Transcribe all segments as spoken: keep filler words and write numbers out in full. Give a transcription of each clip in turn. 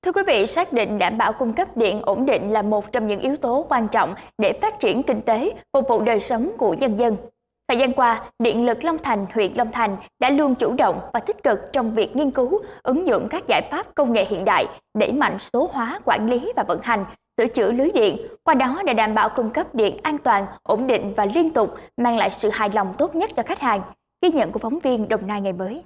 Thưa quý vị, xác định đảm bảo cung cấp điện ổn định là một trong những yếu tố quan trọng để phát triển kinh tế, phục vụ đời sống của nhân dân. Thời gian qua, Điện lực Long Thành, huyện Long Thành đã luôn chủ động và tích cực trong việc nghiên cứu, ứng dụng các giải pháp công nghệ hiện đại, đẩy mạnh số hóa, quản lý và vận hành, sửa chữa lưới điện, qua đó để đảm bảo cung cấp điện an toàn, ổn định và liên tục, mang lại sự hài lòng tốt nhất cho khách hàng. Ghi nhận của phóng viên Đồng Nai ngày mới.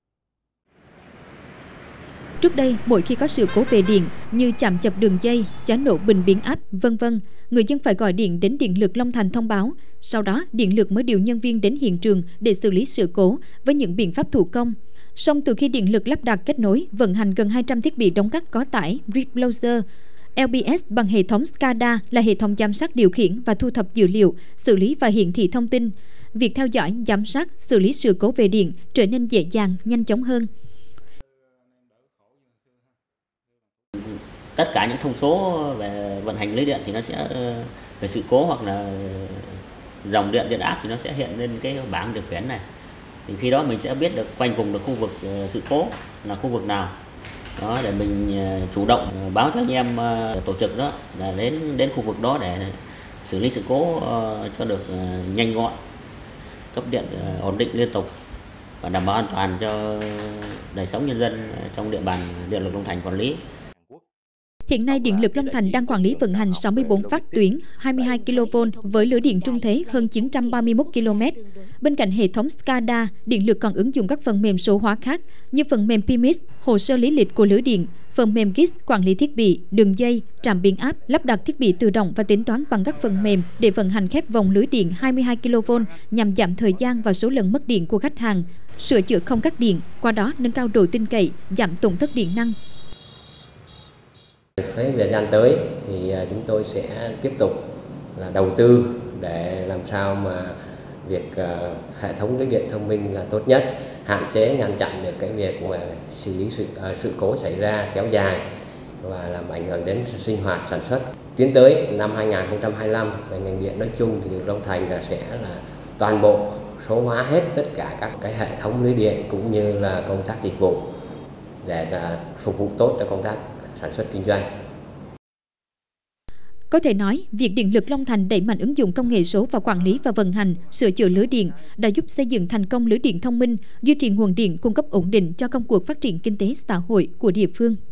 Trước đây, mỗi khi có sự cố về điện như chạm chập đường dây, cháy nổ bình biến áp, vân vân, người dân phải gọi điện đến Điện lực Long Thành thông báo. Sau đó, Điện lực mới điều nhân viên đến hiện trường để xử lý sự cố với những biện pháp thủ công. Song từ khi Điện lực lắp đặt kết nối, vận hành gần hai trăm thiết bị đóng cắt có tải Reblozer, lờ bê ét bằng hệ thống SCADA là hệ thống giám sát điều khiển và thu thập dữ liệu, xử lý và hiển thị thông tin. Việc theo dõi, giám sát, xử lý sự cố về điện trở nên dễ dàng, nhanh chóng hơn. Tất cả những thông số về vận hành lưới điện thì nó sẽ về sự cố hoặc là dòng điện, điện áp thì nó sẽ hiện lên cái bảng điều khiển này. Thì khi đó mình sẽ biết được quanh vùng được khu vực sự cố là khu vực nào. Đó, để mình chủ động báo cho anh em tổ trực đó là đến đến khu vực đó để xử lý sự cố cho được nhanh gọn, cấp điện ổn định liên tục và đảm bảo an toàn cho đời sống nhân dân trong địa bàn Điện lực Long Thành quản lý. Hiện nay, Điện lực Long Thành đang quản lý vận hành sáu mươi tư phát tuyến hai mươi hai ki lô vôn với lưới điện trung thế hơn chín trăm ba mươi mốt ki lô mét. Bên cạnh hệ thống SCADA, Điện lực còn ứng dụng các phần mềm số hóa khác như phần mềm pê em i ét, hồ sơ lý lịch của lưới điện, phần mềm giê i ét quản lý thiết bị, đường dây, trạm biến áp, lắp đặt thiết bị tự động và tính toán bằng các phần mềm để vận hành khép vòng lưới điện hai mươi hai ki lô vôn nhằm giảm thời gian và số lần mất điện của khách hàng, sửa chữa không cắt điện, qua đó nâng cao độ tin cậy, giảm tổn thất điện năng. Với thời gian tới thì chúng tôi sẽ tiếp tục là đầu tư để làm sao mà việc uh, hệ thống lưới điện thông minh là tốt nhất, hạn chế ngăn chặn được cái việc mà xử lý sự uh, sự cố xảy ra kéo dài và làm ảnh hưởng đến sinh hoạt sản xuất. Tiến tới năm hai nghìn không trăm hai mươi lăm, về ngành điện nói chung thì Điện Long Thành là sẽ là toàn bộ số hóa hết tất cả các cái hệ thống lưới điện cũng như là công tác dịch vụ để là phục vụ tốt cho công tác sản xuất kinh doanh. Có thể nói, việc Điện lực Long Thành đẩy mạnh ứng dụng công nghệ số vào quản lý và vận hành, sửa chữa lưới điện đã giúp xây dựng thành công lưới điện thông minh, duy trì nguồn điện cung cấp ổn định cho công cuộc phát triển kinh tế xã hội của địa phương.